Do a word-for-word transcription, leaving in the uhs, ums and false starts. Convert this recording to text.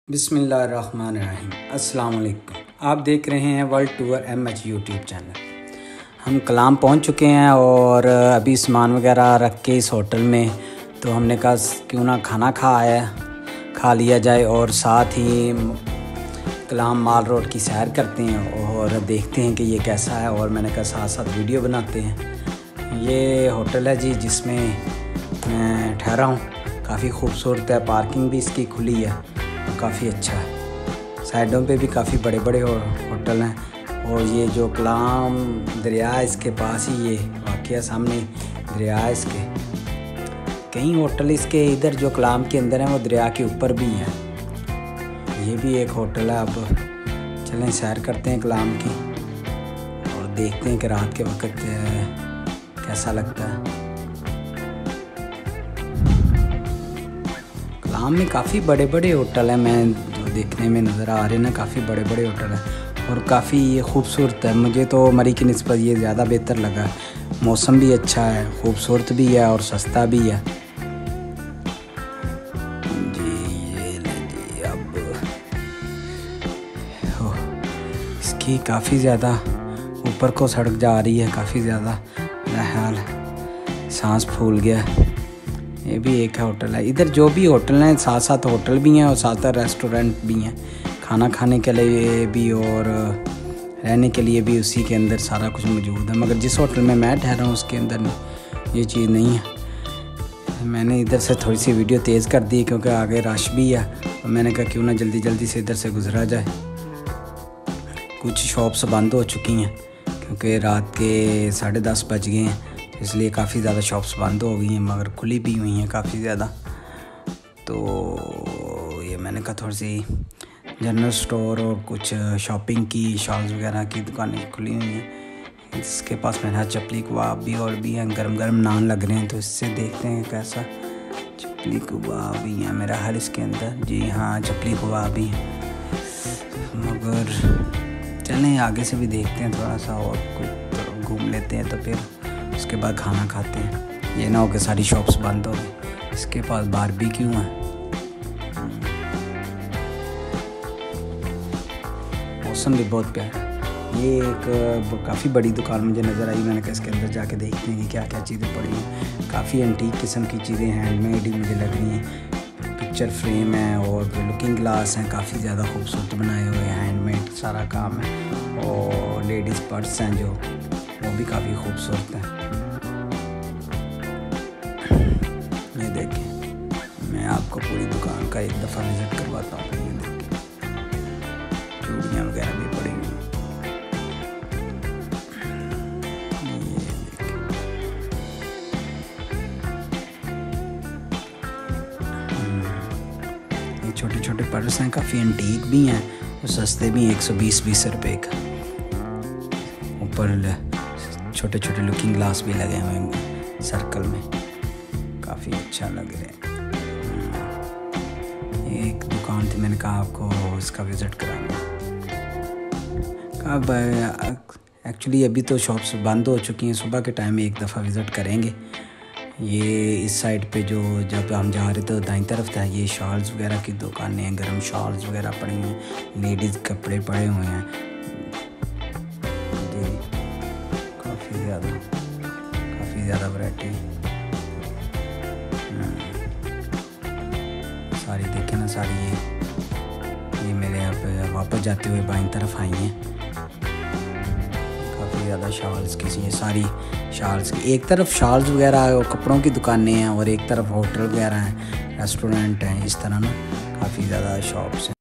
बिस्मिल्लाहिर्रहमानिर्रहीम। अस्सलाम वालेकुम। आप देख रहे हैं world tour M H YouTube channel. हम कलाम पहुंच चुके हैं और अभी सामान वगैरह रख के इस होटल में, तो हमने कहा क्यों ना खाना खा आया खा लिया जाए और साथ ही कलाम माल रोड की सैर करते हैं और देखते हैं कि ये कैसा है, और मैंने कहा साथ साथ वीडियो बनाते हैं। ये होटल है जी जिसमें मैं ठहरा हूँ, काफ़ी खूबसूरत है, पार्किंग भी इसकी खुली है, काफ़ी अच्छा है। साइडों पे भी काफ़ी बड़े बड़े होटल हैं, और ये जो कलाम दरिया इसके पास ही ये वाक़या सामने दरिया इसके। कई होटल इसके इधर जो कलाम के अंदर हैं वो दरिया के ऊपर भी हैं। ये भी एक होटल है। अब चलें सैर करते हैं कलाम की और देखते हैं कि रात के वक्त कैसा लगता है। कलाम में काफ़ी बड़े बड़े होटल हैं, मैं जो देखने में नज़र आ रहे हैं ना, काफ़ी बड़े बड़े होटल हैं और काफ़ी ये खूबसूरत है। मुझे तो मरी की निस्बत ये ज़्यादा बेहतर लगा। मौसम भी अच्छा है, खूबसूरत भी है और सस्ता भी है जी। ये ले जी, अब हो, इसकी काफ़ी ज़्यादा ऊपर को सड़क जा रही है, काफ़ी ज़्यादा मेरा ख्याल सांस फूल गया। ये भी एक है होटल है। इधर जो भी होटल हैं साथ साथ होटल भी हैं और साथ साथ रेस्टोरेंट भी हैं, खाना खाने के लिए भी और रहने के लिए भी उसी के अंदर सारा कुछ मौजूद है। मगर जिस होटल में मैं ठहरा हूँ उसके अंदर ये चीज़ नहीं है। मैंने इधर से थोड़ी सी वीडियो तेज़ कर दी क्योंकि आगे रश भी है, और मैंने कहा क्यों ना जल्दी जल्दी से इधर से गुजरा जाए। कुछ शॉप्स बंद हो चुकी हैं क्योंकि रात के साढ़े दस बज गए हैं, इसलिए काफ़ी ज़्यादा शॉप्स बंद हो गई हैं, मगर खुली भी हुई हैं काफ़ी ज़्यादा। तो ये मैंने कहा थोड़ी सी जनरल स्टोर और कुछ शॉपिंग की शॉल्स वगैरह की दुकानें खुली हुई हैं। इसके पास मेरा चपली कबाब भी और भी हैं, गरम गरम नान लग रहे हैं, तो इससे देखते हैं कैसा। चपली कबाब भी हैं मेरा हाल इसके अंदर जी, हाँ चपली कबाब भी हैं। मगर चलें आगे से भी देखते हैं थोड़ा सा और कुछ घूम लेते हैं, तो फिर उसके बाद खाना खाते हैं। ये ना हो कि सारी शॉप्स बंद हो गई। इसके पास बारबेक्यू है। मौसम भी बहुत प्यारा है। ये एक काफ़ी बड़ी दुकान मुझे नज़र आई, मैंने कहा इसके अंदर जाके देखते हैं कि क्या क्या चीज़ें पड़ी हैं। काफ़ी एंटीक किस्म की चीज़ें हैंडमेड ही मुझे लग रही हैं। पिक्चर फ्रेम है और लुकिंग ग्लास हैं, काफ़ी ज़्यादा खूबसूरत बनाए हुए हैं, हैंडमेड सारा काम है। और लेडीज़ पर्स हैं जो वो भी काफ़ी खूबसूरत है। ये देखें, मैं आपको पूरी दुकान का एक दफ़ा विज़िट करवाता हूँ। ये देखें, चूड़ियाँ वगैरह भी पड़ी हुई। ये देखें, ये छोटे छोटे पर्स हैं, काफ़ी एंटीक भी हैं और सस्ते भी, एक सौ बीस बीस रुपये का। ऊपर छोटे छोटे लुकिंग ग्लास भी लगे हुए हैं सर्कल में, काफ़ी अच्छा लग रहा है। एक दुकान थी, मैंने कहा आपको इसका विज़िट कराना। अब एक्चुअली अभी तो शॉप्स बंद हो चुकी हैं, सुबह के टाइम में एक दफ़ा विज़िट करेंगे। ये इस साइड पे जो जब हम जा रहे थे दाईं तरफ था, ये शॉल्स वगैरह की दुकानें हैं, गर्म शॉल्स वगैरह पड़ी हुई हैं, लेडीज़ कपड़े पड़े हुए हैं जी, काफ़ी ज़्यादा काफ़ी ज़्यादा वैरायटी सारी देखें ना। सारी ये ये मेरे यहाँ पे वापस जाते हुए बाईं तरफ आई हैं, काफ़ी ज़्यादा शॉल्स की। ये सारी शॉल्स की, एक तरफ शॉल्स वगैरह और कपड़ों की दुकानें हैं और एक तरफ होटल वगैरह हैं, रेस्टोरेंट हैं, इस तरह ना काफ़ी ज़्यादा शॉप्स हैं।